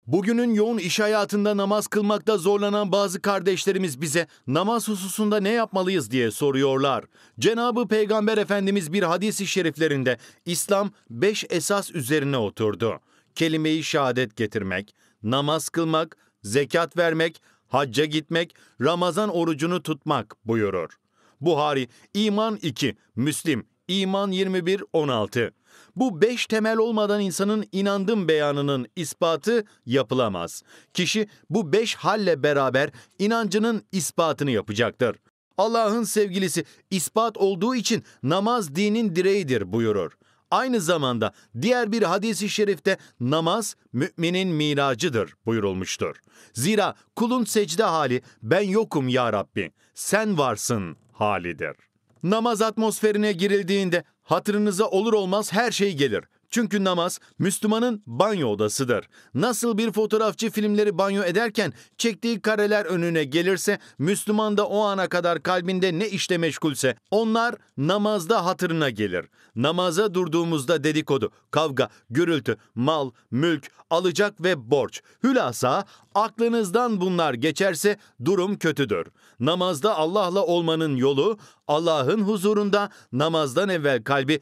Bugünün yoğun iş hayatında namaz kılmakta zorlanan bazı kardeşlerimiz bize namaz hususunda ne yapmalıyız diye soruyorlar. Cenab-ı Peygamber Efendimiz bir hadis-i şeriflerinde İslam 5 esas üzerine oturdu. Kelime-i şehadet getirmek, namaz kılmak, zekat vermek, hacca gitmek, Ramazan orucunu tutmak buyurur. Buhari, İman 2, Müslim, İman 21-16. Bu 5 temel olmadan insanın inandım beyanının ispatı yapılamaz. Kişi bu 5 halle beraber inancının ispatını yapacaktır. Allah'ın sevgilisi ispat olduğu için namaz dinin direğidir buyurur. Aynı zamanda diğer bir hadis-i şerifte namaz müminin miracıdır buyurulmuştur. Zira kulun secde hali ben yokum ya Rabbi, sen varsın halidir. Namaz atmosferine girildiğinde hatırınıza olur olmaz her şey gelir. Çünkü namaz Müslümanın banyo odasıdır. Nasıl bir fotoğrafçı filmleri banyo ederken çektiği kareler önüne gelirse Müslüman da o ana kadar kalbinde ne işle meşgulse onlar namazda hatırına gelir. Namaza durduğumuzda dedikodu, kavga, gürültü, mal, mülk, alacak ve borç. Hülasa aklınızdan bunlar geçerse durum kötüdür. Namazda Allah'la olmanın yolu Allah'ın huzurunda namazdan evvel kalbi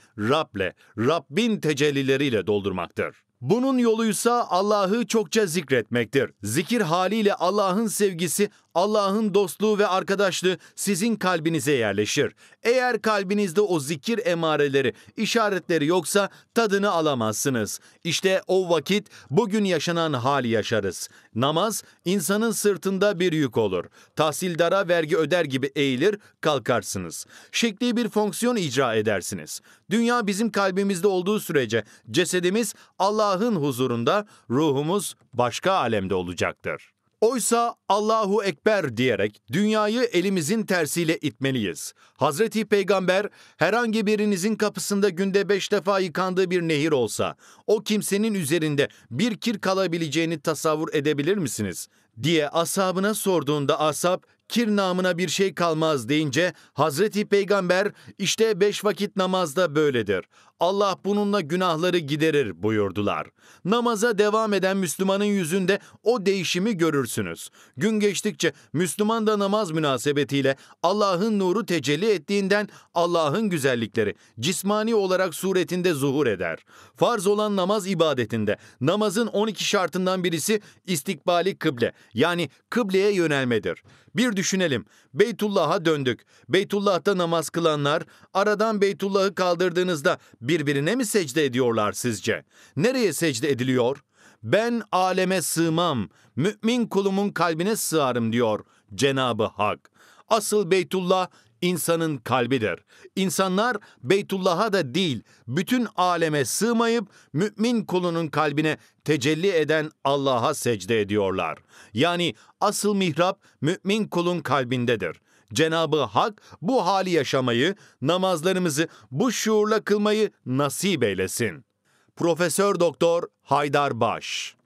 Rabbin tecellileriyle doldurmaktır. Bunun yoluysa Allah'ı çokça zikretmektir. Zikir haliyle Allah'ın sevgisi, Allah'ın dostluğu ve arkadaşlığı sizin kalbinize yerleşir. Eğer kalbinizde o zikir emareleri, işaretleri yoksa tadını alamazsınız. İşte o vakit bugün yaşanan hali yaşarız. Namaz insanın sırtında bir yük olur. Tahsildara vergi öder gibi eğilir, kalkarsınız. Şekli bir fonksiyon icra edersiniz. Dünya bizim kalbimizde olduğu sürece cesedimiz Allah'ın huzurunda, ruhumuz başka alemde olacaktır. Oysa Allahu Ekber diyerek dünyayı elimizin tersiyle itmeliyiz. Hazreti Peygamber herhangi birinizin kapısında günde 5 defa yıkandığı bir nehir olsa o kimsenin üzerinde bir kir kalabileceğini tasavvur edebilir misiniz? Diye ashabına sorduğunda ashab kir namına bir şey kalmaz deyince Hazreti Peygamber işte 5 vakit namazda böyledir. Allah bununla günahları giderir buyurdular. Namaza devam eden Müslümanın yüzünde o değişimi görürsünüz. Gün geçtikçe Müslüman da namaz münasebetiyle Allah'ın nuru tecelli ettiğinden Allah'ın güzellikleri cismani olarak suretinde zuhur eder. Farz olan namaz ibadetinde namazın 12 şartından birisi istikbali kıble yani kıbleye yönelmedir. Bir düşünelim. Beytullah'a döndük. Beytullah'ta namaz kılanlar aradan Beytullah'ı kaldırdığınızda birbirine mi secde ediyorlar sizce? Nereye secde ediliyor? Ben aleme sığmam, mümin kulumun kalbine sığarım diyor Cenab-ı Hak. Asıl Beytullah insanın kalbidir. İnsanlar Beytullah'a da değil, bütün aleme sığmayıp mümin kulunun kalbine tecelli eden Allah'a secde ediyorlar. Yani asıl mihrap mümin kulun kalbindedir. Cenab-ı Hak bu hali yaşamayı, namazlarımızı bu şuurla kılmayı nasip eylesin. Profesör Doktor Haydar Baş.